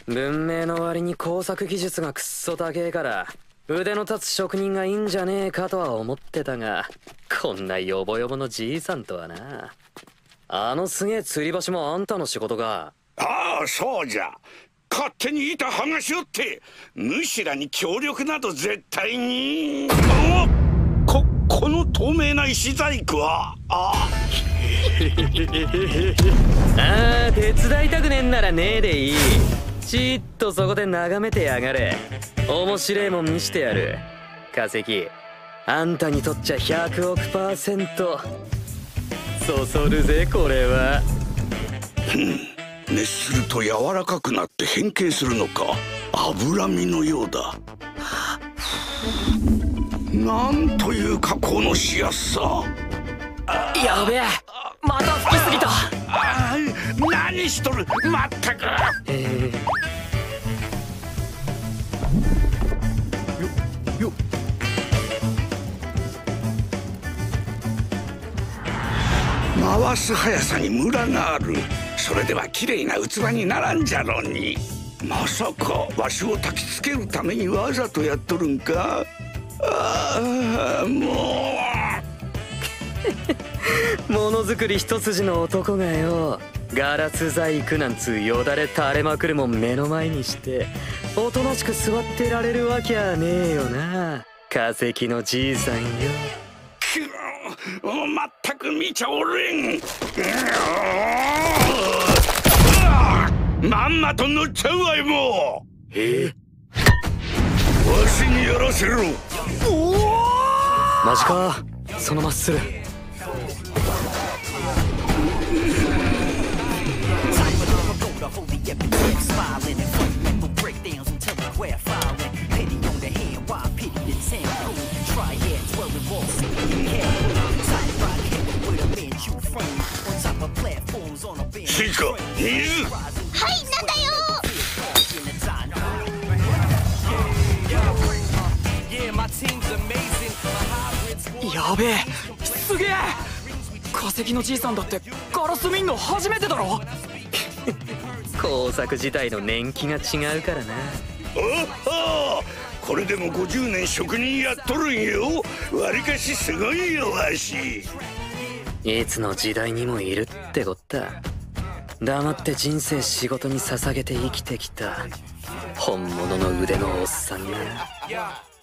文明の割に工作技術がくっそ高えから腕の立つ職人がいいんじゃねえかとは思ってたが、こんなヨボヨボのじいさんとはな。あのすげえ吊り橋もあんたの仕事か？ ああ、そうじゃ。勝手に板剥がしおって、主らに協力など絶対に。この透明な石細工は。ああ手伝いたくねえんならねえでいい。ちっとそこで眺めてやがれ。面白えもん見してやる。化石あんたにとっちゃ100億%そそるぜこれは。 熱すると柔らかくなって変形するのか。脂身のようだ。なんという加工のしやすさ。 やべえ、また吹きすぎた。 何しとる、まったく。よ回す速さにムラがある。それでは綺麗な器にならんじゃろうに。まさかわしを焚きつけるためにわざとやっとるんか。ああ、もうものづくり一筋の男がよ、ガラス細工なんつうよだれ垂れまくるもん目の前にしておとなしく座ってられるわけはねえよな、化石のじいさんよ。 まったく見ちゃおれん。まんまと乗っちゃうわいもう。わしにやらせろ。 マジか、そのマッスル。 シカ、水。 はい、なんだよ。 やべえ、すげえ。化石のじいさんだってガラス見んの初めてだろ。 工作自体の年季が違うからな。 ああ、これでも50年職人やっとるんよ。わりかしすごいよわし。 いつの時代にもいるってこった。黙って人生仕事に捧げて生きてきた本物の腕のおっさんが。